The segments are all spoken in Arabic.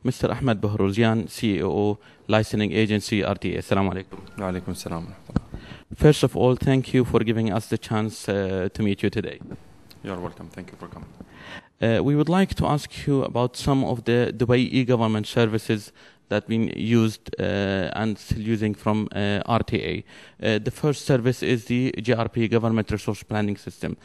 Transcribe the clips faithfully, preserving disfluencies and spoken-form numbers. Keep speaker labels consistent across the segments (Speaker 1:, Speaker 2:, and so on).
Speaker 1: Mister Ahmad Bahrozian, C E O, Licensing Agency, R T A. Assalamu alaikum.
Speaker 2: Wa alaikum assalam.
Speaker 1: First of all, thank you for giving us the chance uh, to meet you today.
Speaker 2: You're welcome. Thank you for coming.
Speaker 1: Uh, we would like to ask you about some of the Dubai e-government services that been used uh, and still using from uh, R T A. Uh, the first service is the G R P, Government Resource Planning System.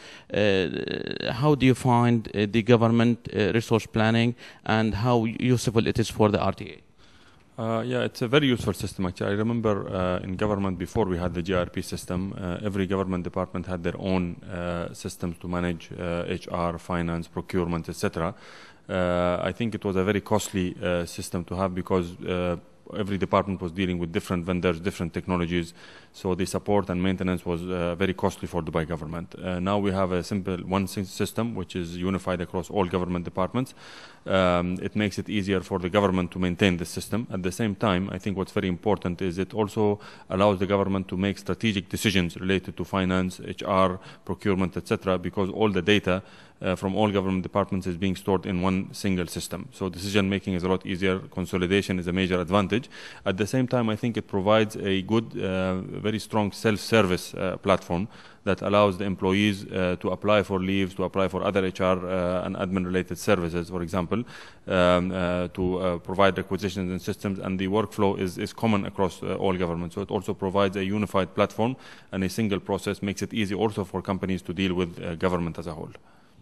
Speaker 1: Uh, how do you find uh, the government uh, resource planning and how useful it is for the R T A?
Speaker 2: Uh, yeah, it's a very useful system actually. I remember uh, in government before we had the G R P system, uh, every government department had their own uh, systems to manage uh, H R, finance, procurement, et cetera. Uh, I think it was a very costly uh, system to have because uh, every department was dealing with different vendors, different technologies, so the support and maintenance was uh, very costly for Dubai government. Uh, now we have a simple one system which is unified across all government departments. Um, it makes it easier for the government to maintain the system. At the same time, I think what's very important is it also allows the government to make strategic decisions related to finance, H R, procurement, et cetera, because all the data Uh, from all government departments is being stored in one single system. So decision making is a lot easier. Consolidation is a major advantage. At the same time, I think it provides a good, uh, very strong self-service uh, platform that allows the employees uh, to apply for leaves, to apply for other H R uh, and admin related services, for example, um, uh, to uh, provide requisitions and systems, and the workflow is, is common across uh, all governments. So it also provides a unified platform and a single process, makes it easy also for companies to deal with uh, government as a whole.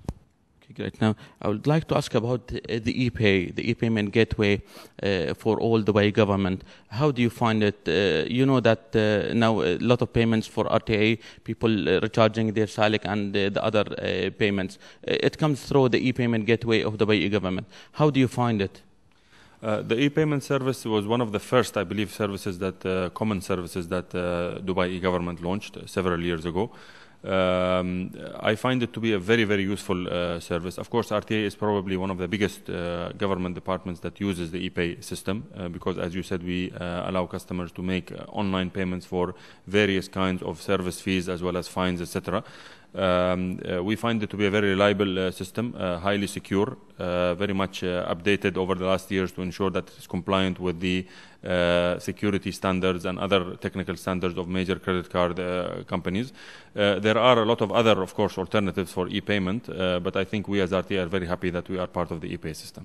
Speaker 1: Great. Now, I would like to ask about the, the e-pay, the e-payment gateway uh, for all Dubai government. How do you find it? Uh, you know that uh, now a lot of payments for R T A, people uh, recharging their SALIC and uh, the other uh, payments. Uh, it comes through the e-payment gateway of Dubai e-government. How do you find it?
Speaker 2: Uh, the e-payment service was one of the first, I believe, services that, uh, common services that uh, Dubai e-government launched several years ago. Um, I find it to be a very, very useful uh, service. Of course, R T A is probably one of the biggest uh, government departments that uses the e-pay system uh, because, as you said, we uh, allow customers to make uh, online payments for various kinds of service fees as well as fines, et cetera. Um, uh, we find it to be a very reliable uh, system, uh, highly secure, uh, very much uh, updated over the last years to ensure that it's compliant with the uh, security standards and other technical standards of major credit card uh, companies. Uh, there are a lot of other, of course, alternatives for e-payment, uh, but I think we as R T A are very happy that we are part of the e-pay system.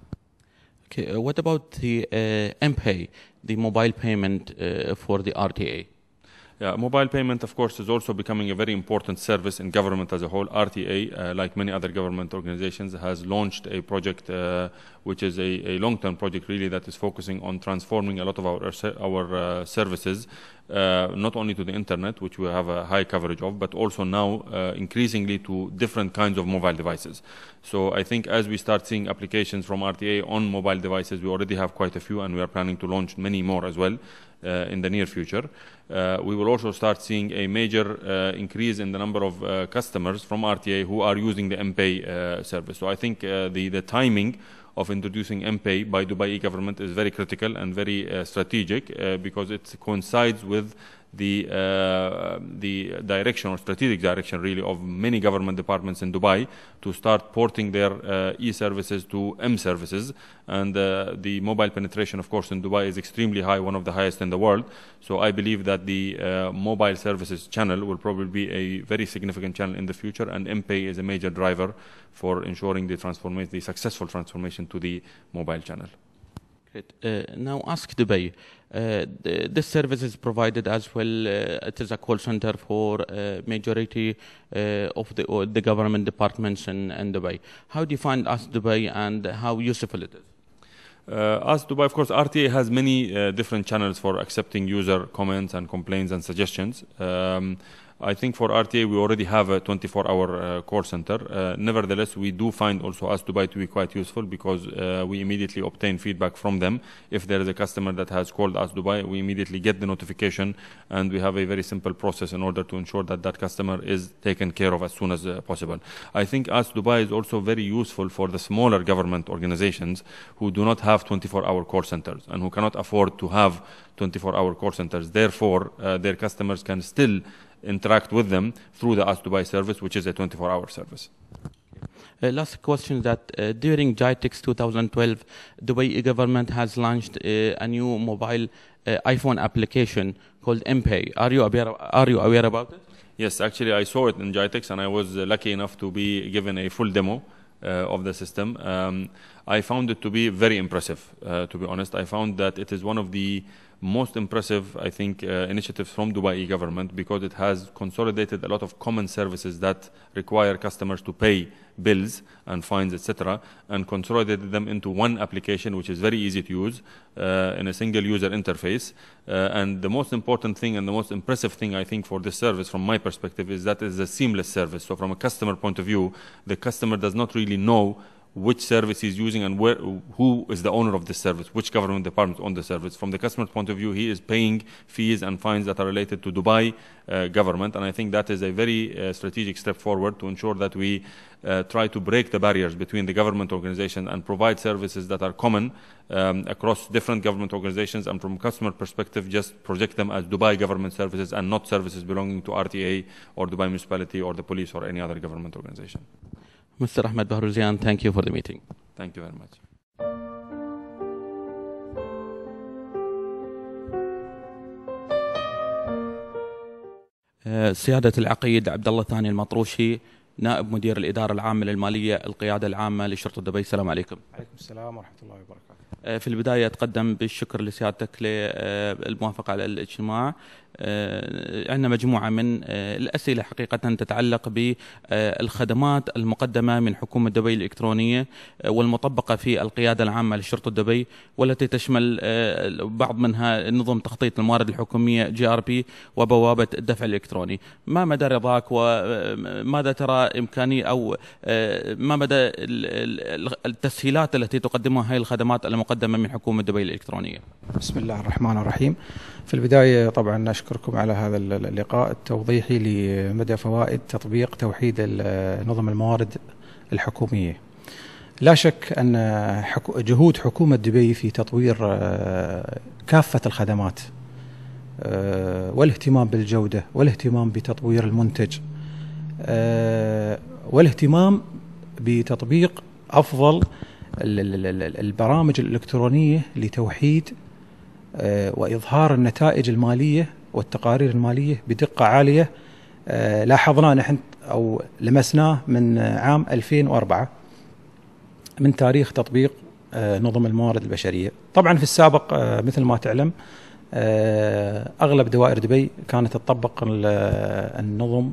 Speaker 1: Okay, uh, what about the uh, M-Pay, the mobile payment uh, for the R T A?
Speaker 2: Yeah, mobile payment, of course, is also becoming a very important service in government as a whole. R T A, uh, like many other government organizations, has launched a project uh, which is a, a long-term project really that is focusing on transforming a lot of our, our uh, services, uh, not only to the internet, which we have a high coverage of, but also now uh, increasingly to different kinds of mobile devices. So I think as we start seeing applications from R T A on mobile devices, we already have quite a few and we are planning to launch many more as well. Uh, in the near future. Uh, we will also start seeing a major uh, increase in the number of uh, customers from R T A who are using the M-Pay uh, service. So I think uh, the, the timing of introducing M-Pay by Dubai e-government is very critical and very uh, strategic uh, because it coincides with the uh, the direction or strategic direction really of many government departments in Dubai to start porting their uh, e-services to M-services, and uh, the mobile penetration, of course, in Dubai is extremely high, one of the highest in the world. So I believe that the uh, mobile services channel will probably be a very significant channel in the future, and M-Pay is a major driver for ensuring the transformation, the successful transformation to the mobile channel.
Speaker 1: Great. Uh, now ask Dubai. Uh, the, this service is provided as well. Uh, it is a call center for uh, majority uh, of the, uh, the government departments in, in Dubai. How do you find Ask Dubai and how useful it is?
Speaker 2: Uh, Ask Dubai, of course, R T A has many uh, different channels for accepting user comments and complaints and suggestions. Um, I think for R T A we already have a twenty-four hour uh, call center. Uh, nevertheless, we do find also Ask Dubai to be quite useful because uh, we immediately obtain feedback from them. If there is a customer that has called Ask Dubai, we immediately get the notification and we have a very simple process in order to ensure that that customer is taken care of as soon as uh, possible. I think Ask Dubai is also very useful for the smaller government organizations who do not have twenty-four hour call centers and who cannot afford to have twenty-four hour call centers. Therefore, uh, their customers can still interact with them through the Ask Dubai service, which is a twenty-four hour service.
Speaker 1: Uh, last question that uh, during GITEX twenty twelve, Dubai eGovernment has launched uh, a new mobile uh, iPhone application called M Pay. Are you aware? Are you aware about it?
Speaker 2: Yes, actually, I saw it in GITEX, and I was uh, lucky enough to be given a full demo uh, of the system. Um, I found it to be very impressive. Uh, to be honest, I found that it is one of the most impressive, I think, uh, initiatives from Dubai eGovernment, because it has consolidated a lot of common services that require customers to pay bills and fines, et cetera, and consolidated them into one application, which is very easy to use uh, in a single user interface. Uh, and the most important thing and the most impressive thing, I think, for this service, from my perspective, is that it is a seamless service. So from a customer point of view, the customer does not really know which service he's using and where, who is the owner of this service, which government department owns the service. From the customer's point of view, he is paying fees and fines that are related to Dubai uh, government, and I think that is a very uh, strategic step forward to ensure that we uh, try to break the barriers between the government organization and provide services that are common um, across different government organizations, and from a customer perspective, just project them as Dubai government services and not services belonging to R T A or Dubai Municipality or the police or any other government organization.
Speaker 1: Mister Ahmad Bahrozian, thank you for the meeting.
Speaker 2: Thank you very much.
Speaker 1: سيادة العقيد عبدالله ثاني المطروشي، نائب مدير الإدارة العامة للمالية القيادة العامة لشرطة دبي. السلام عليكم.
Speaker 3: عليكم السلام ورحمة الله وبركاته.
Speaker 1: في البداية أتقدم بالشكر لسيادتك للموافقة على الاجتماع. عندنا مجموعة من الأسئلة حقيقة تتعلق بالخدمات المقدمة من حكومة دبي الإلكترونية والمطبقة في القيادة العامة لشرطة دبي، والتي تشمل بعض منها نظم تخطيط الموارد الحكومية جي آر بي وبوابة الدفع الإلكتروني. ما مدى رضاك وماذا ترى إمكانية أو ما مدى التسهيلات التي تقدمها هذه الخدمات المقدمة من حكومة دبي الإلكترونية؟
Speaker 3: بسم الله الرحمن الرحيم. في البداية طبعا أشكركم على هذا اللقاء التوضيحي لمدى فوائد تطبيق توحيد نظم الموارد الحكومية. لا شك أن جهود حكومة دبي في تطوير كافة الخدمات والاهتمام بالجودة والاهتمام بتطوير المنتج والاهتمام بتطبيق أفضل البرامج الإلكترونية لتوحيد وإظهار النتائج المالية والتقارير المالية بدقة عالية، لاحظنا نحن أو لمسناه من عام ألفين وأربعة من تاريخ تطبيق نظم الموارد البشرية. طبعا في السابق مثل ما تعلم أغلب دوائر دبي كانت تطبق النظم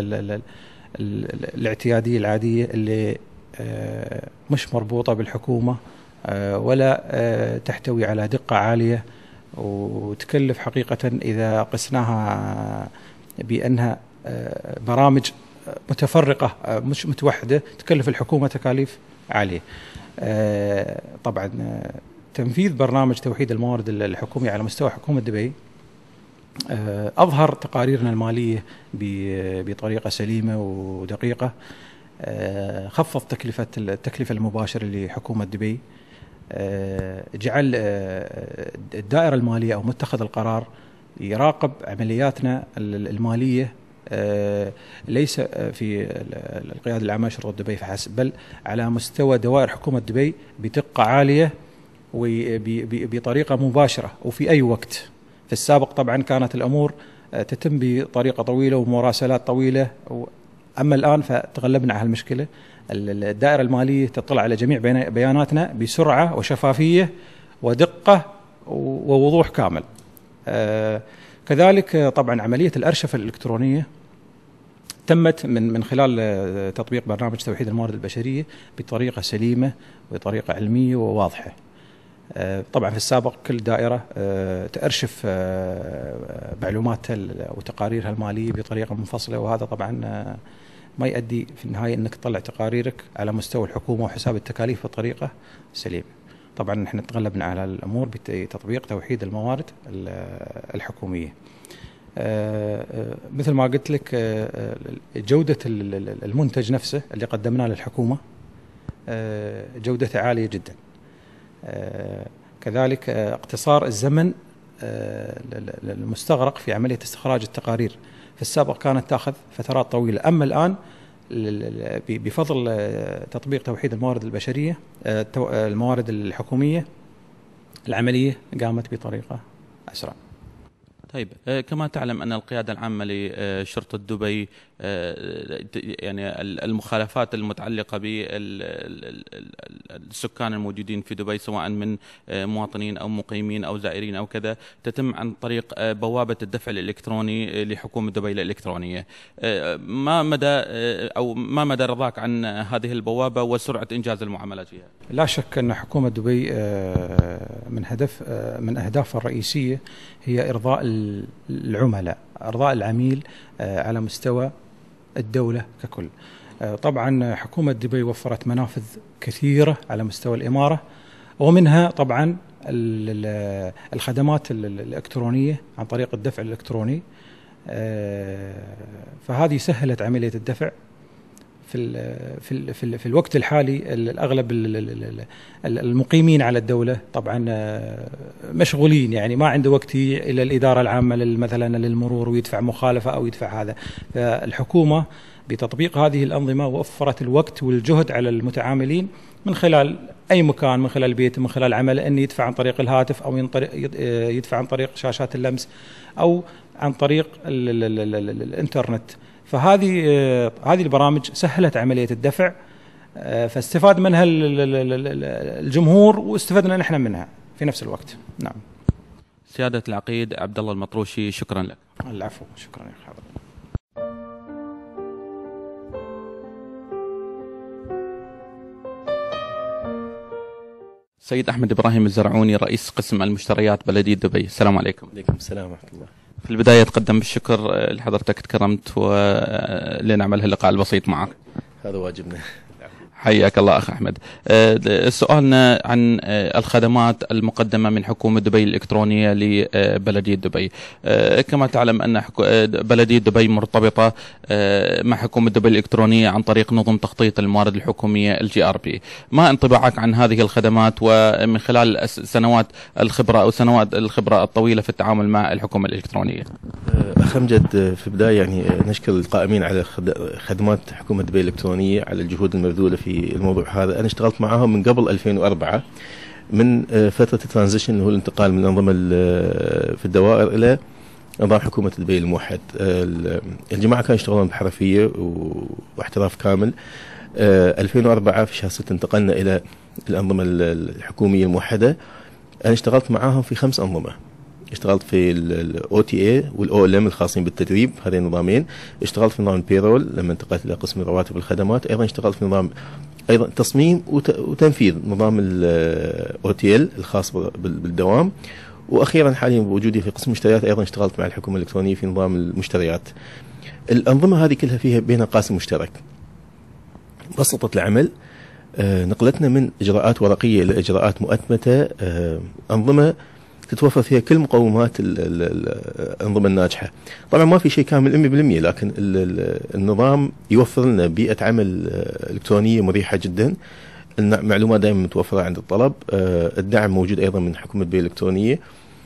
Speaker 3: الاعتيادية العادية اللي مش مربوطة بالحكومة ولا تحتوي على دقة عالية، وتكلف حقيقة إذا قسناها بأنها برامج متفرقة مش متوحدة تكلف الحكومة تكاليف عالية. طبعا تنفيذ برنامج توحيد الموارد الحكومية على مستوى حكومة دبي أظهر تقاريرنا المالية بطريقة سليمة ودقيقة، خفض تكلفة التكلفة المباشرة لحكومة دبي، جعل الدائرة المالية أو متخذ القرار يراقب عملياتنا المالية ليس في القيادة العامة لشرطة دبي فحسب، بل على مستوى دوائر حكومة دبي بدقة عالية وبطريقة مباشرة وفي أي وقت. في السابق طبعا كانت الأمور تتم بطريقة طويلة ومراسلات طويلة، أما الآن فتغلبنا على المشكلة. الدائرة المالية تطلع على جميع بياناتنا بسرعة وشفافية ودقة ووضوح كامل. كذلك طبعا عملية الأرشفة الإلكترونية تمت من من خلال تطبيق برنامج توحيد الموارد البشرية بطريقة سليمة وبطريقة علمية وواضحة. طبعا في السابق كل دائرة تأرشف معلوماتها وتقاريرها المالية بطريقة منفصلة، وهذا طبعا ما يؤدي في النهاية أنك تطلع تقاريرك على مستوى الحكومة وحساب التكاليف بطريقة سليمة. طبعا نحن تغلبنا على الأمور بتطبيق توحيد الموارد الحكومية. مثل ما قلت لك جودة المنتج نفسه اللي قدمناه للحكومة جودته عالية جدا. كذلك اقتصار الزمن المستغرق في عملية استخراج التقارير. في السابق كانت تأخذ فترات طويلة، أما الآن بفضل تطبيق توحيد الموارد البشرية الموارد الحكومية العملية قامت بطريقة أسرع.
Speaker 1: طيب كما تعلم أن القيادة العامة لشرطة دبي يعني المخالفات المتعلقة بالسكان الموجودين في دبي سواء من مواطنين أو مقيمين أو زائرين أو كذا تتم عن طريق بوابة الدفع الإلكتروني لحكومة دبي الإلكترونية. ما مدى أو ما مدى رضاك عن هذه البوابة وسرعة إنجاز المعاملات فيها؟
Speaker 3: لا شك أن حكومة دبي من هدف من أهدافها الرئيسية هي إرضاء العملاء، إرضاء العميل على مستوى الدولة ككل. طبعا حكومة دبي وفرت منافذ كثيرة على مستوى الإمارة، ومنها طبعا الخدمات الإلكترونية عن طريق الدفع الإلكتروني، فهذه سهلت عملية الدفع. في ال في ال في, ال في الوقت الحالي الأغلب المقيمين على الدولة طبعا مشغولين، يعني ما عنده وقت إلى الإدارة العامة مثلا للمرور ويدفع مخالفة أو يدفع هذا. فالحكومة بتطبيق هذه الأنظمة وفرت الوقت والجهد على المتعاملين من خلال أي مكان، من خلال البيت، من خلال عمل، أن يدفع عن طريق الهاتف أو يدفع عن طريق شاشات اللمس أو عن طريق ال ال ال ال ال الإنترنت. فهذه هذه البرامج سهلت عملية الدفع، فاستفاد منها الجمهور واستفدنا نحن منها في نفس الوقت. نعم.
Speaker 1: سيادة العقيد عبد الله المطروشي، شكرا لك.
Speaker 3: العفو، شكرا يا حضرتك.
Speaker 1: سيد أحمد إبراهيم الزرعوني، رئيس قسم المشتريات بلدية دبي، السلام عليكم.
Speaker 4: عليكم السلام ورحمة الله.
Speaker 1: في البداية أتقدم بالشكر لحضرتك، تكرمت ولنعمل هاللقاء البسيط معك.
Speaker 4: هذا واجبنا.
Speaker 1: حياك الله أخ أحمد. سؤالنا عن الخدمات المقدمة من حكومة دبي الإلكترونية لبلدية دبي. كما تعلم أن بلدية دبي مرتبطة مع حكومة دبي الإلكترونية عن طريق نظم تخطيط الموارد الحكومية الجي آر بي. ما انطباعك عن هذه الخدمات ومن خلال سنوات الخبرة أو سنوات الخبرة الطويلة في التعامل مع الحكومة الإلكترونية؟
Speaker 4: أخ أمجد، في البداية يعني نشكر القائمين على خدمات حكومة دبي الإلكترونية على الجهود المبذولة في الموضوع هذا. أنا اشتغلت معاهم من قبل ألفين وأربعة، من فترة الترانزيشن اللي هو الانتقال من الأنظمة في الدوائر إلى نظام حكومة دبي الموحد. الجماعة كانوا يشتغلون بحرفية واحتراف كامل. ألفين وأربعة في شهر ستة انتقلنا إلى الأنظمة الحكومية الموحدة. أنا اشتغلت معاهم في خمس أنظمة. اشتغلت في الاو تي اي والاو ال ام الخاصين بالتدريب، هذين النظامين. اشتغلت في نظام البيرول لما انتقلت الى قسم الرواتب والخدمات. ايضا اشتغلت في نظام ايضا تصميم وتنفيذ نظام الاو تي ال الخاص بالدوام. واخيرا حاليا بوجودي في قسم المشتريات ايضا اشتغلت مع الحكومه الالكترونيه في نظام المشتريات. الانظمه هذه كلها فيها بينها قاسم مشترك. بسطت العمل، نقلتنا من اجراءات ورقيه الى اجراءات مؤتمته، انظمه تتوفر فيها كل مقومات الأنظمة الناجحة. طبعا ما في شيء كامل مية بالمية، لكن النظام يوفر لنا بيئة عمل إلكترونية مريحة جدا. المعلومات دائما متوفرة عند الطلب. الدعم موجود أيضا من حكومة دبي الإلكترونية.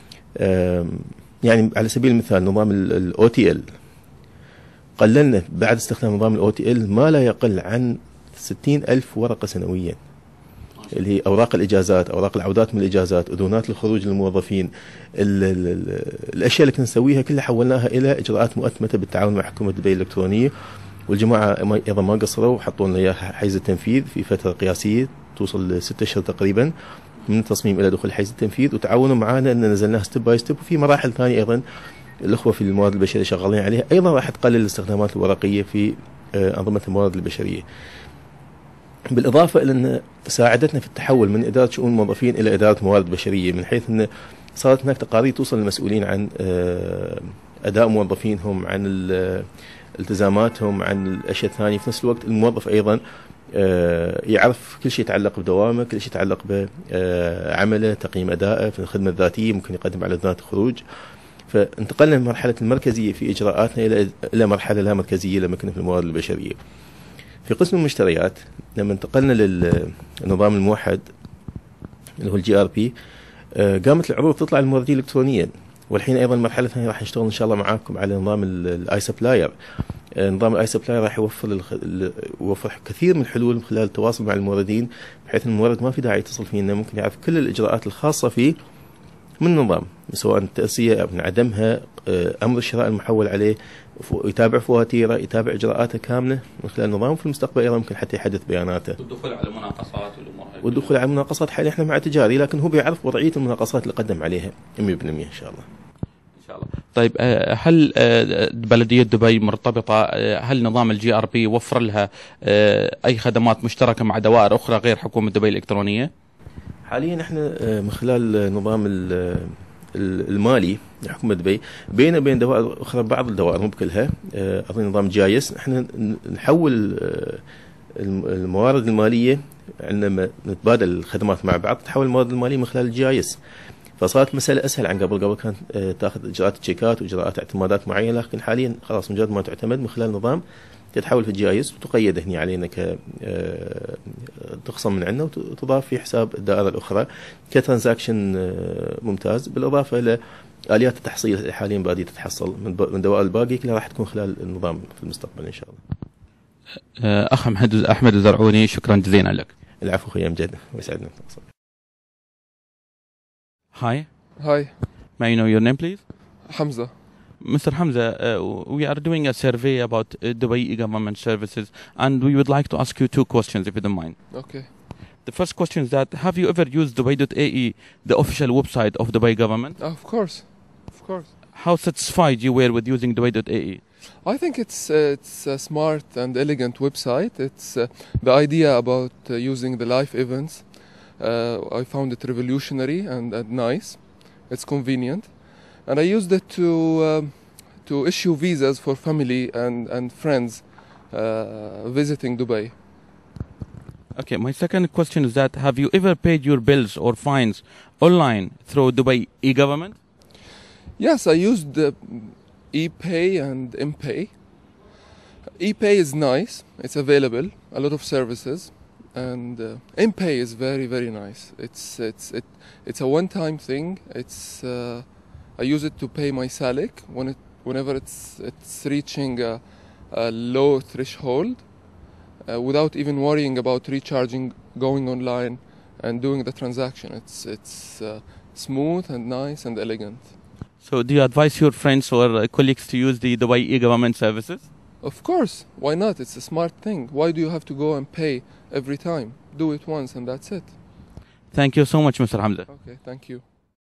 Speaker 4: يعني على سبيل المثال نظام الأو تي إل قللنا بعد استخدام نظام الأو تي إل ما لا يقل عن ستين ألف ورقة سنويا، اللي هي أوراق الإجازات، أوراق العودات من الإجازات، أذونات الخروج للموظفين. ال ال الأشياء اللي كنا نسويها كلها حولناها إلى إجراءات مؤتمتة بالتعاون مع حكومة دبي الإلكترونية. والجماعة أيضا ما قصروا وحطوا لنا إياها حيز التنفيذ في فترة قياسية توصل لستة أشهر تقريبا من التصميم إلى دخول حيز التنفيذ، وتعاونوا معنا أن نزلناها ستيب باي ستيب. وفي مراحل ثانية أيضا الأخوة في الموارد البشرية شغالين عليها، أيضا راح تقلل الاستخدامات الورقية في أنظمة الموارد البشرية. بالإضافة إلى أن ساعدتنا في التحول من إدارة شؤون الموظفين إلى إدارة موارد بشرية، من حيث أن صارت هناك تقارير توصل للمسؤولين عن أداء موظفينهم، عن التزاماتهم، عن الأشياء الثانية. في نفس الوقت الموظف أيضا يعرف كل شيء يتعلق بدوامه، كل شيء يتعلق بعمله، تقييم أدائه في الخدمة الذاتية، ممكن يقدم على ذات خروج. فانتقلنا من مرحلة المركزية في إجراءاتنا إلى إلى مرحلة لا مركزية لما كنا في الموارد البشرية. في قسم المشتريات لما انتقلنا للنظام الموحد اللي هو الجي ار بي، قامت العروض تطلع للموردين الكترونيا. والحين ايضا مرحله ثانيه راح نشتغل ان شاء الله معاكم على نظام الاي سبلاير. نظام الاي سبلاي راح يوفر الخ... يوفر كثير من الحلول من خلال التواصل مع الموردين، بحيث المورد ما في داعي يتصل فينا، ممكن يعرف كل الاجراءات الخاصه فيه من النظام، سواء التأسية أو من عدمها، أمر الشراء المحول عليه، يتابع فواتيره، يتابع إجراءاته كاملة من خلال النظام. في المستقبل أيضا ممكن حتى يحدث بياناته.
Speaker 1: والدخول على مناقصات والأمور هاي. والدخول
Speaker 4: على المناقصات حاليا احنا مع تجاري، لكن هو بيعرف وضعية المناقصات اللي قدم عليها مية بالمية إن شاء الله.
Speaker 1: إن شاء الله. طيب هل بلدية دبي مرتبطة، هل نظام الجي ار بي وفر لها أي خدمات مشتركة مع دوائر أخرى غير حكومة دبي الإلكترونية؟
Speaker 4: حاليا احنا من خلال نظام المالي لحكومة دبي بيننا وبين دوائر أخرى، بعض الدوائر مو بكلها، أظن نظام جايس، احنا نحول الموارد المالية، عندما نتبادل الخدمات مع بعض تحول الموارد المالية من خلال الجايس، فصارت مسألة أسهل عن قبل. قبل كانت تاخذ إجراءات تشيكات وإجراءات اعتمادات معينة، لكن حاليا خلاص مجرد ما تعتمد من خلال نظام تتحول في الجايس وتقيد هنا علينا ك تخصم من عندنا وتضاف في حساب الدائرة الأخرى كترانزاكشن ممتاز، بالإضافة إلى آليات التحصيل اللي حاليا بادية تتحصل من دوائر الباقي كلها راح تكون خلال النظام في المستقبل إن شاء الله.
Speaker 1: أخ أحمد الزرعوني، شكرا جزيلا لك.
Speaker 4: العفو أخوي أمجد، ويسعدنا.
Speaker 1: Hi.
Speaker 5: Hi.
Speaker 1: May I know your name, please?
Speaker 5: Hamza.
Speaker 1: Mister Hamza, uh, we are doing a survey about uh, Dubai eGovernment services, and we would like to ask you two questions, if you don't mind.
Speaker 5: Okay.
Speaker 1: The first question is that, have you ever used Dubai dot A E, the official website of Dubai government?
Speaker 5: Oh, of course. Of course.
Speaker 1: How satisfied you were with using Dubai dot A E?
Speaker 5: I think it's uh, it's a smart and elegant website. It's uh, the idea about uh, using the live events. Uh, I found it revolutionary and, and nice. It's convenient, and I used it to um, to issue visas for family and and friends uh, visiting Dubai.
Speaker 1: Okay, my second question is that, have you ever paid your bills or fines online through Dubai eGovernment?
Speaker 5: Yes, I used the ePay and mPay. ePay is nice. It's available, a lot of services. And uh, mPay is very very nice. It's it's it it's a one-time thing. It's uh, I use it to pay my salik when it whenever it's it's reaching a, a low threshold, uh, without even worrying about recharging, going online, and doing the transaction. It's it's uh, smooth and nice and elegant.
Speaker 1: So, do you advise your friends or colleagues to use the Dubai eGovernment services?
Speaker 5: Of course. Why not? It's a smart thing. Why do you have to go and pay every time? Do it once and that's it.
Speaker 1: Thank you so much, Mister Hamza.
Speaker 5: Okay, thank you.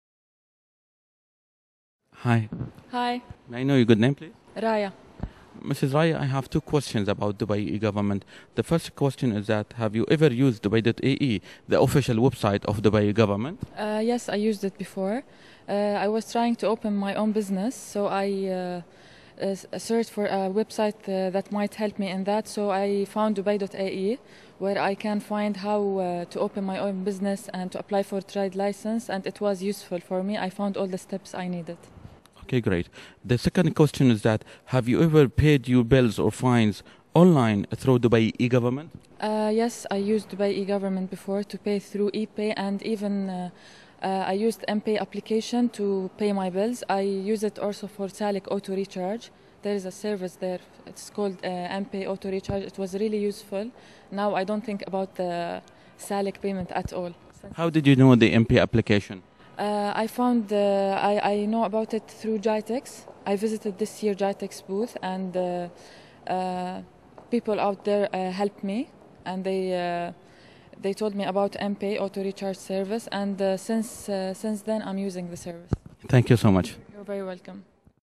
Speaker 1: Hi.
Speaker 6: Hi.
Speaker 1: May I know your good name, please?
Speaker 6: Raya.
Speaker 1: Missus Raya, I have two questions about Dubai eGovernment. The first question is that, have you ever used Dubai dot A E, the official website of Dubai government?
Speaker 6: Uh, yes, I used it before. Uh, I was trying to open my own business, so I uh, uh, searched for a website uh, that might help me in that. So I found Dubai dot A E, where I can find how uh, to open my own business and to apply for trade license, and it was useful for me. I found all the steps I needed.
Speaker 1: Okay, great. The second question is that, have you ever paid your bills or fines online through Dubai eGovernment?
Speaker 6: Uh, yes, I used Dubai eGovernment before to pay through ePay, and even uh, uh, I used mPay application to pay my bills. I use it also for Salik auto recharge. There is a service there. It's called uh, mPay auto recharge. It was really useful. Now I don't think about the Salik payment at all.
Speaker 1: How did you know the mPay application?
Speaker 6: Uh, I found uh, I, I know about it through Jitex. I visited this year Jitex booth, and uh, uh, people out there uh, helped me, and they uh, they told me about mPay auto recharge service, and uh, since uh, since then I'm using the service.
Speaker 1: Thank you so much.
Speaker 6: You're very welcome.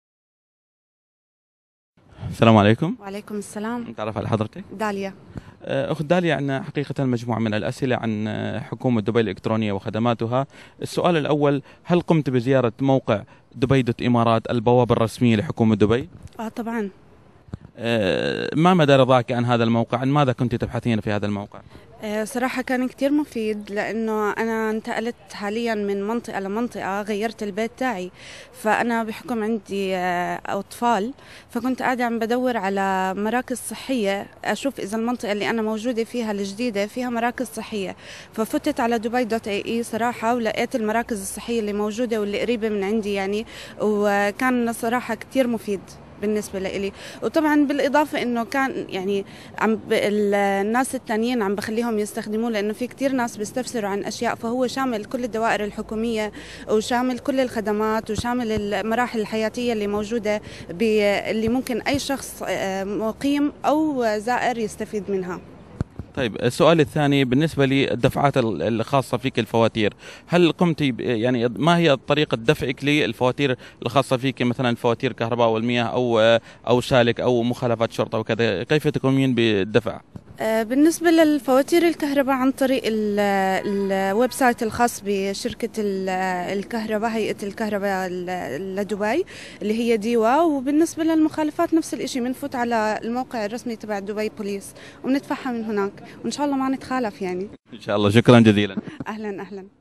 Speaker 1: السلام عليكم.
Speaker 7: وعليكم السلام.
Speaker 1: نتعرف على حضرتك؟
Speaker 7: داليا.
Speaker 1: أخت داليا، عندنا حقيقة مجموعة من الأسئلة عن حكومة دبي الإلكترونية وخدماتها. السؤال الأول، هل قمت بزيارة موقع دبي دوت إمارات البوابة الرسمية لحكومة دبي؟
Speaker 7: آه طبعا.
Speaker 1: ما مدى رضاك عن هذا الموقع؟ عن ماذا كنت تبحثين في هذا الموقع؟
Speaker 7: صراحة كان كتير مفيد، لأنه أنا انتقلت حاليا من منطقة لمنطقة، غيرت البيت تاعي، فأنا بحكم عندي أطفال، فكنت قاعدة عم بدور على مراكز صحية، أشوف إذا المنطقة اللي أنا موجودة فيها الجديدة فيها مراكز صحية، ففتت على دبي دوت اي اي صراحة، ولقيت المراكز الصحية اللي موجودة واللي قريبة من عندي يعني، وكان صراحة كتير مفيد. بالنسبة لإلي. وطبعا بالإضافة إنه كان يعني عم الناس التانيين عم بخليهم يستخدموه، لأنه في كتير ناس بيستفسروا عن أشياء، فهو شامل كل الدوائر الحكومية وشامل كل الخدمات وشامل المراحل الحياتية اللي موجودة اللي ممكن أي شخص مقيم أو زائر يستفيد منها.
Speaker 1: طيب السؤال الثاني بالنسبة للدفعات الخاصة فيك الفواتير، هل قمت يعني ما هي طريقة دفعك للفواتير الخاصة فيك، مثلا فواتير كهرباء والمياه أو أو سالك أو مخالفات شرطة وكذا، كيف تقومين بالدفع؟
Speaker 7: بالنسبة للفواتير الكهرباء عن طريق الويب سايت الخاص بشركة الكهرباء، هيئة الكهرباء لدبي اللي هي ديوا. وبالنسبة للمخالفات نفس الشيء، بنفوت على الموقع الرسمي تبع دبي بوليس وبندفعها من هناك، وإن شاء الله ما نتخالف يعني.
Speaker 1: إن شاء الله. شكرا جزيلا.
Speaker 7: أهلا أهلا.